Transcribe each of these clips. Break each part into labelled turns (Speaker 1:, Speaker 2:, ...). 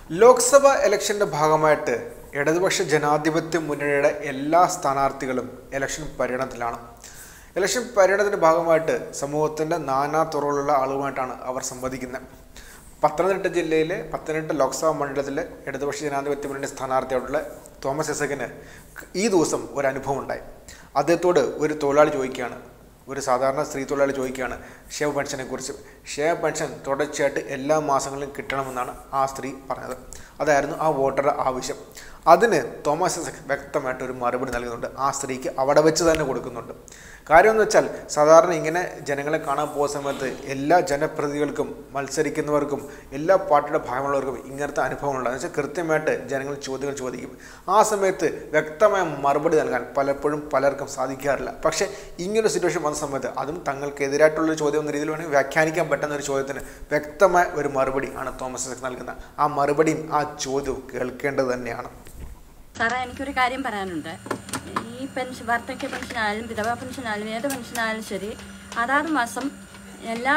Speaker 1: ലോക്സഭാ ഇലക്ഷന്റെ ഭാഗമായിട്ട് ഇടതുപക്ഷ ജനാധിപത്യ മുന്നണിയുടെ എല്ലാ സ്ഥാനാർത്ഥികളും ഇലക്ഷൻ പര്യടനത്തിലാണ്. ഇലക്ഷൻ പര്യടനത്തിന്റെ ഭാഗമായിട്ട് സമൂഹത്തിന്റെ നാനാതുറയിലുള്ള ആളുകളുമായിട്ടാണ് അവർ സംവദിക്കുന്നത്. പത്തനംതിട്ട ജില്ലയിലെ പത്തനംതിട്ട ലോക്സഭാ മണ്ഡലത്തിലെ ഇടതുപക്ഷ ജനാധിപത്യ മുന്നണി സ്ഥാനാർത്ഥിയായിട്ടുള്ള തോമസ് ഐസക്കിന് ഈ ദിവസം ഒരു അനുഭവം ഉണ്ടായി. അദ്ദേഹത്തോട് ഒരു തൊഴിലാളി ചോദിക്കുകയാണ്, ഒരു സാധാരണ സ്ത്രീ തൊഴിലാളി ചോദിക്കുകയാണ് ക്ഷേമ പെൻഷനെ കുറിച്ച്. ക്ഷേമ പെൻഷൻ തുടർച്ചയായിട്ട് എല്ലാ മാസങ്ങളിലും കിട്ടണമെന്നാണ് ആ സ്ത്രീ പറഞ്ഞത്. അതായിരുന്നു ആ വോട്ടറുടെ ആവശ്യം. അതിന് തോമസ് ഐസക് വ്യക്തമായിട്ട് ഒരു മറുപടി നൽകുന്നുണ്ട്. ആ സ്ത്രീക്ക് അവിടെ വെച്ച് തന്നെ കൊടുക്കുന്നുണ്ട്. കാര്യമെന്ന് വെച്ചാൽ സാധാരണ ഇങ്ങനെ ജനങ്ങളെ കാണാൻ പോകുന്ന സമയത്ത് എല്ലാ ജനപ്രതിനിധികൾക്കും മത്സരിക്കുന്നവർക്കും എല്ലാ പാർട്ടിയുടെ ഭാഗമുള്ളവർക്കും ഇങ്ങനത്തെ അനുഭവങ്ങളുണ്ട്. എന്ന് വെച്ചാൽ കൃത്യമായിട്ട് ജനങ്ങൾ ചോദ്യങ്ങൾ ചോദിക്കും. ആ സമയത്ത് വ്യക്തമായ മറുപടി നൽകാൻ പലപ്പോഴും പലർക്കും സാധിക്കാറില്ല. പക്ഷേ ഇങ്ങനൊരു സിറ്റുവേഷൻ വന്ന സമയത്ത് അതും തങ്ങൾക്കെതിരായിട്ടുള്ളൊരു ചോദ്യം എന്ന രീതിയിൽ വേണമെങ്കിൽ വ്യാഖ്യാനിക്കാൻ പറ്റുന്ന ഒരു ചോദ്യത്തിന് വ്യക്തമായ ഒരു മറുപടി ആണ് തോമസ് ഐസക് നൽകുന്നത്. ആ മറുപടിയും ആ ചോദ്യവും കേൾക്കേണ്ടത് തന്നെയാണ്.
Speaker 2: സാറേ, എനിക്കൊരു കാര്യം പറയാനുണ്ട്. ഈ പെൻഷൻ, വാർദ്ധക്യ പെൻഷനായാലും വിധവാ പെൻഷനായാലും ഏത് പെൻഷനായാലും ശരി, അതാത് മാസം എല്ലാ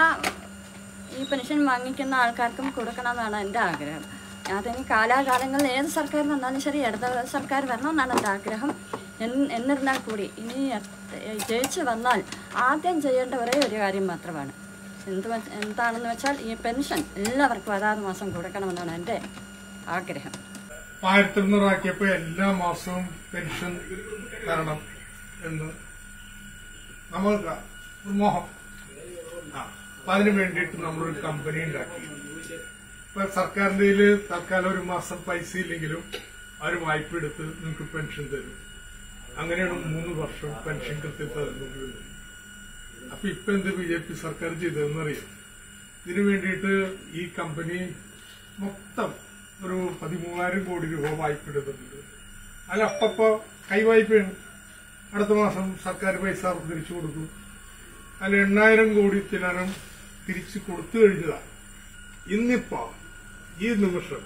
Speaker 2: ഈ പെൻഷൻ വാങ്ങിക്കുന്ന ആൾക്കാർക്കും കൊടുക്കണമെന്നാണ് എൻ്റെ ആഗ്രഹം. അതിന് കാലാകാലങ്ങളിൽ ഏത് സർക്കാർ വന്നാലും ശരി, ഇടത് സർക്കാർ വരണമെന്നാണ് എൻ്റെ ആഗ്രഹം. എന്നിരുന്നാൽ കൂടി ഇനി ജയിച്ച് വന്നാൽ ആദ്യം ചെയ്യേണ്ട ഒരേ ഒരു കാര്യം മാത്രമാണ്. എന്താണെന്ന് വെച്ചാൽ ഈ പെൻഷൻ എല്ലാവർക്കും അതാത് മാസം കൊടുക്കണമെന്നാണ് എൻ്റെ ആഗ്രഹം.
Speaker 3: 1200 ആക്കിയപ്പോ എല്ലാ മാസവും പെൻഷൻ തരണം എന്ന് നമ്മൾക്ക് ഒരു മോഹം. അപ്പൊ അതിനു വേണ്ടിയിട്ട് നമ്മളൊരു കമ്പനി ഉണ്ടാക്കി. ഇപ്പൊ സർക്കാരിന്റെ കയ്യില് തൽക്കാലം ഒരു മാസം പൈസ ഇല്ലെങ്കിലും അവർ വായ്പ എടുത്ത് നിങ്ങൾക്ക് പെൻഷൻ തരും. അങ്ങനെയാണ് 3 വർഷം പെൻഷൻ കൃത്യത തരുന്നത്. അപ്പൊ ഇപ്പൊ എന്ത് BJP സർക്കാർ ചെയ്തതെന്നറിയാം. ഇതിനു വേണ്ടിയിട്ട് ഈ കമ്പനി മൊത്തം ഒരു 13,000 കോടി രൂപ വായ്പ എടുത്തിട്ടുണ്ട്. അതിൽ അപ്പപ്പോ കൈവായ്പയാണ്. അടുത്ത മാസം സർക്കാർ പൈസ തിരിച്ചു കൊടുക്കും. അതിൽ 8,000 കോടി ചിലരും തിരിച്ചു കൊടുത്തു കഴിഞ്ഞതാണ്. ഇന്നിപ്പോ ഈ നിമിഷം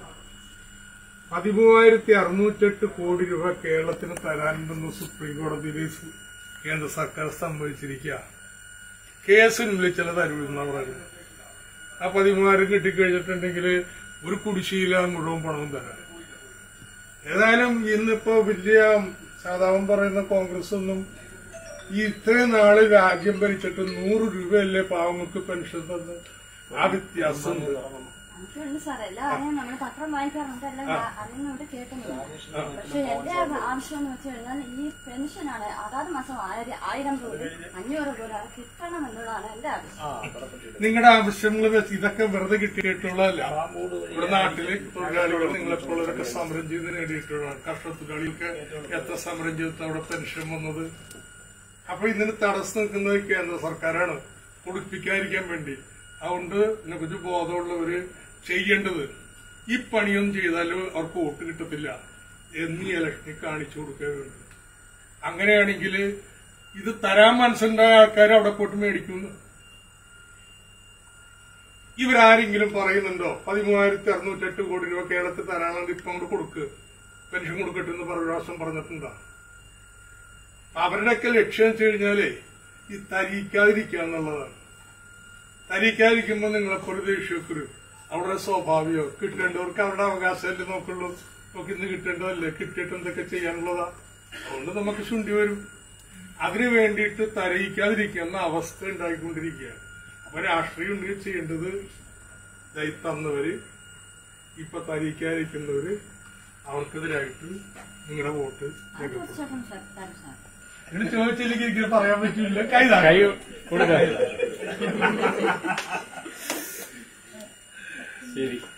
Speaker 3: 13,608 കോടി രൂപ കേരളത്തിന് തരാനുണ്ടെന്ന് സുപ്രീം കോടതിയിൽ കേന്ദ്ര സർക്കാർ സമ്മതിച്ചിരിക്കുക. കേസിനുള്ളിൽ ചില തരുമെന്നാ പറയുന്നത്. ആ 13,000 കിട്ടിക്കഴിഞ്ഞിട്ടുണ്ടെങ്കിൽ ഒരു കുടിശ്ശിയില മുഴുവൻ പണവും തരാം. ഏതായാലും ഇന്നിപ്പോ വലിയ സാധാരണ പറയുന്ന കോൺഗ്രസ് ഒന്നും ഈ ഇത്രയും നാള് രാജ്യം ഭരിച്ചിട്ട് 100 രൂപയല്ലേ പാവങ്ങൾക്ക് പെൻഷൻ തന്ന്. ആ വ്യത്യാസം
Speaker 2: നമ്മൾ പത്രം വായിക്കാറുണ്ട്, എല്ലാം അറിയുന്നുണ്ട്, കേൾക്കുന്നുണ്ട്. പക്ഷെ എന്റെ ആവശ്യം എന്ന് വെച്ച് കഴിഞ്ഞാൽ ഈ പെൻഷനാണ് അതാത് മാസം 1000 രൂപ 500 രൂപ കിട്ടണം എന്നുള്ളതാണ് എന്റെ ആവശ്യം.
Speaker 3: നിങ്ങളുടെ ആവശ്യങ്ങൾ വെച്ച് ഇതൊക്കെ വെറുതെ കിട്ടിയിട്ടുള്ളതല്ല. ഇവിടെ നാട്ടില് തൊഴിലാളികൾ നിങ്ങളെപ്പോഴൊക്കെ സമരം ചെയ്ത് നേടിയിട്ടുള്ളതാണ്. കർഷകത്തൊഴിലാളികൾക്ക് എത്ര സമരം ചെയ്തിട്ട് അവിടെ പെൻഷൻ വന്നത്. അപ്പൊ ഇതിന് തടസ്സം നിൽക്കുന്നത് കേന്ദ്ര സർക്കാരാണ്, കൊടുപ്പിക്കാതിരിക്കാൻ വേണ്ടി. അതുകൊണ്ട് ഇതിനെക്കുറിച്ച് ബോധമുള്ളവര് ചെയ്യേണ്ടത് ഈ പണിയൊന്നും ചെയ്താലും അവർക്ക് വോട്ട് കിട്ടത്തില്ല എന്നീ ഇലക്ഷനിൽ കാണിച്ചു കൊടുക്കുക വേണ്ടത്. അങ്ങനെയാണെങ്കിൽ ഇത് തരാൻ മനസ്സുണ്ടായ ആൾക്കാർ അവിടെ പോയിട്ട് മേടിക്കുന്നു. ഇവരാരെങ്കിലും പറയുന്നുണ്ടോ 13,608 കോടി രൂപ കേരളത്തിൽ തരാനുണ്ട്, ഇപ്പൊ അങ്ങോട്ട് കൊടുക്ക്, പെൻഷൻ കൊടുക്കട്ടെ എന്ന് പ്രാവശ്യം പറഞ്ഞിട്ടുണ്ടോ? അവരുടെയൊക്കെ ലക്ഷ്യം വെച്ച് കഴിഞ്ഞാലേ ഈ തരിക്കാതിരിക്കുക എന്നുള്ളതാണ്. തരിക്കാതിരിക്കുമ്പോൾ നിങ്ങളെപ്പോലെ ദേഷ്യക്കൊരു അവിടെ സ്വാഭാവികം കിട്ടേണ്ടവർക്ക് അവരുടെ അവകാശമല്ലേ നോക്കുള്ളൂ. നമുക്ക് ഇന്ന് കിട്ടേണ്ടതല്ലേ, കിട്ടിയിട്ട് എന്തൊക്കെ ചെയ്യാനുള്ളതാ. അതുകൊണ്ട് നമുക്ക് ശുണ്ടി വരും. അതിനു വേണ്ടിയിട്ട് തരയിക്കാതിരിക്കുന്ന അവസ്ഥ ഉണ്ടായിക്കൊണ്ടിരിക്കുകയാണ്. അപ്പൊ രാഷ്ട്രീയം ഉണ്ടെങ്കിൽ ചെയ്യേണ്ടത് തന്നവര് ഇപ്പൊ തരയിക്കാതിരിക്കുന്നവര് അവർക്കെതിരായിട്ട് നിങ്ങളുടെ വോട്ട് അങ്ങനെ ചോദിച്ചില്ലെങ്കിൽ എനിക്ക് പറയാൻ പറ്റില്ല. കൈ
Speaker 4: ശരി.